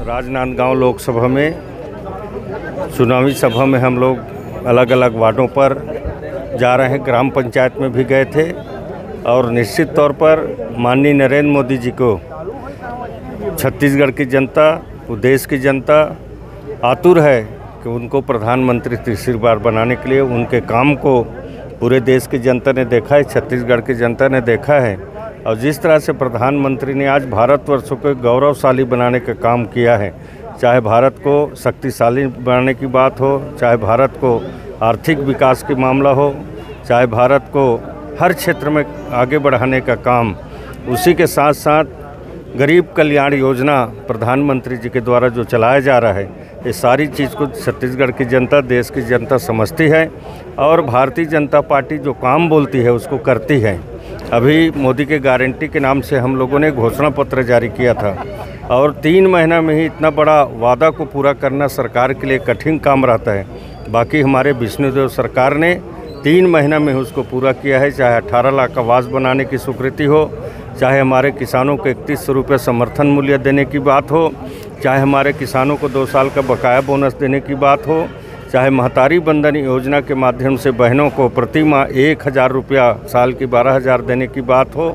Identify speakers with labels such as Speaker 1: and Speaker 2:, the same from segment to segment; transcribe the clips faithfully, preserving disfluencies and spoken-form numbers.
Speaker 1: राजनांदगांव लोकसभा में चुनावी सभा में हम लोग अलग अलग वार्डों पर जा रहे हैं। ग्राम पंचायत में भी गए थे और निश्चित तौर पर माननीय नरेंद्र मोदी जी को छत्तीसगढ़ की जनता, देश की जनता आतुर है कि उनको प्रधानमंत्री तीसरी बार बनाने के लिए उनके काम को पूरे देश की जनता ने देखा है, छत्तीसगढ़ की जनता ने देखा है। और जिस तरह से प्रधानमंत्री ने आज भारतवर्ष को गौरवशाली बनाने का काम किया है, चाहे भारत को शक्तिशाली बनाने की बात हो, चाहे भारत को आर्थिक विकास की मामला हो, चाहे भारत को हर क्षेत्र में आगे बढ़ाने का काम, उसी के साथ साथ गरीब कल्याण योजना प्रधानमंत्री जी के द्वारा जो चलाया जा रहा है, ये सारी चीज़ को छत्तीसगढ़ की जनता, देश की जनता समझती है और भारतीय जनता पार्टी जो काम बोलती है उसको करती है। अभी मोदी के गारंटी के नाम से हम लोगों ने घोषणा पत्र जारी किया था और तीन महीना में ही इतना बड़ा वादा को पूरा करना सरकार के लिए कठिन काम रहता है। बाकी हमारे विष्णुदेव सरकार ने तीन महीना में उसको पूरा किया है। चाहे अठारह लाख आवास बनाने की स्वीकृति हो, चाहे हमारे किसानों को इकतीस सौ रुपये समर्थन मूल्य देने की बात हो, चाहे हमारे किसानों को दो साल का बकाया बोनस देने की बात हो, चाहे महतारी बंधन योजना के माध्यम से बहनों को प्रति माह एक हज़ार रुपया साल की बारह हज़ार देने की बात हो।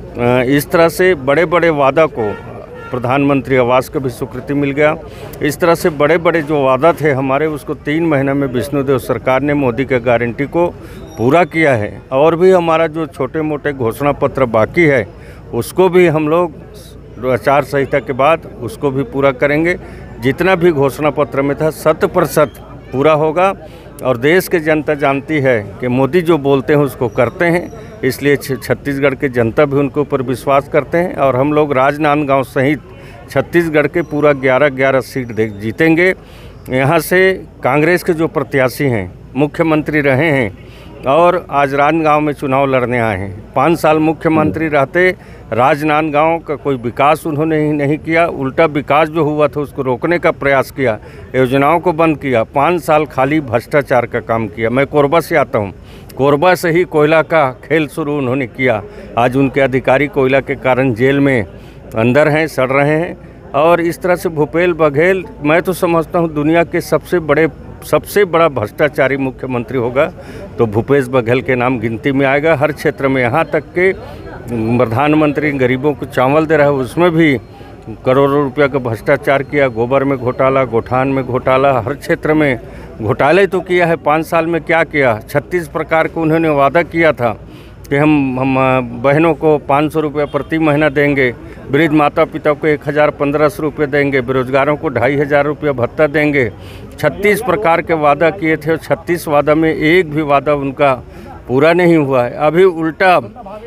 Speaker 1: इस तरह से बड़े बड़े वादा को, प्रधानमंत्री आवास का भी स्वीकृति मिल गया। इस तरह से बड़े बड़े जो वादा थे हमारे, उसको तीन महीने में विष्णुदेव सरकार ने मोदी के गारंटी को पूरा किया है। और भी हमारा जो छोटे मोटे घोषणा पत्र बाकी है उसको भी हम लोग आचार संहिता के बाद उसको भी पूरा करेंगे। जितना भी घोषणा पत्र में था शत प्रतिशत पूरा होगा और देश की जनता जानती है कि मोदी जो बोलते हैं उसको करते हैं, इसलिए छत्तीसगढ़ की जनता भी उनके ऊपर विश्वास करते हैं। और हम लोग राजनांदगांव सहित छत्तीसगढ़ के पूरा ग्यारह ग्यारह सीट जीतेंगे। यहाँ से कांग्रेस के जो प्रत्याशी हैं, मुख्यमंत्री रहे हैं और आज राजनांदगांव में चुनाव लड़ने आए हैं। पाँच साल मुख्यमंत्री रहते राजनांदगांव का कोई विकास उन्होंने ही नहीं किया, उल्टा विकास जो हुआ था उसको रोकने का प्रयास किया, योजनाओं को बंद किया। पाँच साल खाली भ्रष्टाचार का काम किया। मैं कोरबा से आता हूँ, कोरबा से ही कोयला का खेल शुरू उन्होंने किया। आज उनके अधिकारी कोयला के कारण जेल में अंदर हैं, सड़ रहे हैं। और इस तरह से भूपेश बघेल, मैं तो समझता हूँ दुनिया के सबसे बड़े सबसे बड़ा भ्रष्टाचारी मुख्यमंत्री होगा तो भूपेश बघेल के नाम गिनती में आएगा। हर क्षेत्र में, यहाँ तक के प्रधानमंत्री गरीबों को चावल दे रहा है उसमें भी करोड़ों रुपया का भ्रष्टाचार किया। गोबर में घोटाला, गोठान में घोटाला, हर क्षेत्र में घोटाले तो किया है। पाँच साल में क्या किया? छत्तीस प्रकार को उन्होंने वादा किया था कि हम हम बहनों को पाँच सौ रुपये प्रति महीना देंगे, वृद्ध माता पिता को एक हज़ार पंद्रह सौ रुपये देंगे, बेरोजगारों को ढाई हज़ार रुपया भत्ता देंगे। छत्तीस प्रकार के वादा किए थे और छत्तीस वादा में एक भी वादा उनका पूरा नहीं हुआ है। अभी उल्टा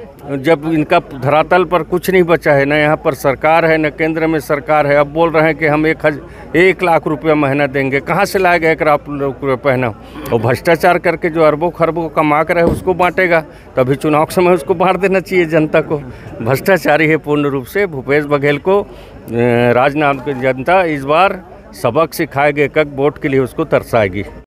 Speaker 1: जब इनका धरातल पर कुछ नहीं बचा है, न यहाँ पर सरकार है, न केंद्र में सरकार है, अब बोल रहे हैं कि हम एक हज एक लाख रुपया महीना देंगे। कहाँ से लाएगा एक लाख रुपये महीना? और भ्रष्टाचार करके जो अरबों खरबों कमा कर है उसको बांटेगा, तभी चुनाव के समय उसको बांट देना चाहिए जनता को। भ्रष्टाचारी है पूर्ण रूप से। भूपेश बघेल को राजनांदगांव की जनता इस बार सबक सिखाएगी, कब वोट के लिए उसको तरसाएगी।